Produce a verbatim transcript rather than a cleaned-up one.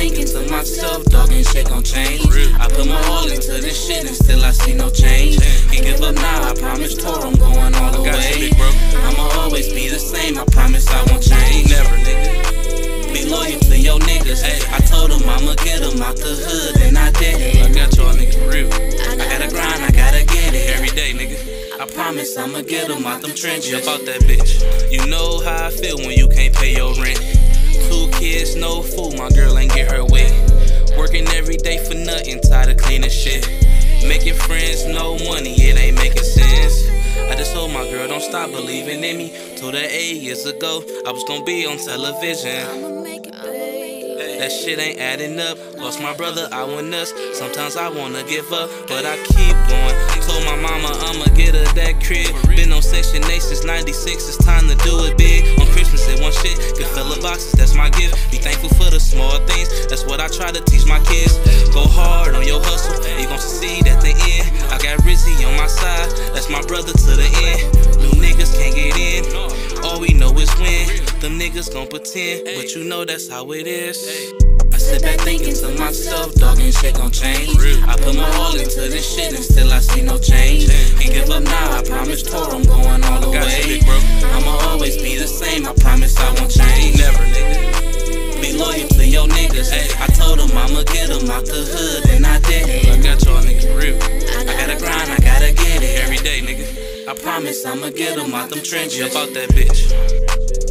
thinking to myself, dog, ain't shit gon' change. I put my all into this shit and still I see no change. Can't give up now, I promise Toro I'm going all the way. I'ma always be the same, I promise I won't change. Never, nigga. Be loyal to your niggas. I told them I'ma get them out the hood and I did it. I got y'all niggas for real. I gotta grind, I gotta get it. Every day, nigga. I promise I'ma get them out them trenches. About that bitch. You know how I feel when you can't pay your rent. Two kids, no food, my girl ain't get her way. Working every day for nothing, tired of cleaning shit. Making friends, no money, it ain't making sense. I just told my girl, don't stop believing in me. Told her eight years ago, I was gonna be on television. That shit ain't adding up. Lost my brother, I went nuts. Sometimes I wanna give up, but I keep going. Told my mama I'ma get her that crib. Been on Section eight since ninety-six, it's time to do it big. On Christmas it one shit, good fella boxes, that's my gift. Be thankful for the small things, that's what I try to teach my kids. Go hard on your hustle, you gon' succeed at the end. I got Rizzy on my side, that's my brother to the end. New niggas can't get in, all we know is win. Them niggas gon' pretend, but you know that's how it is. I sit back thinking to myself, dog, ain't shit gon' change. I put my all into this shit and still I see no change. Can't give up now, I promise Toro I'm going all the way. I'ma always be the same, I promise I won't change. Never, nigga. Be loyal to your niggas. I told them I'ma get them out the hood and I did it. I got y'all niggas for real. I gotta grind, I gotta get it. Every day, nigga. I promise I'ma get them out them trenches. About that bitch.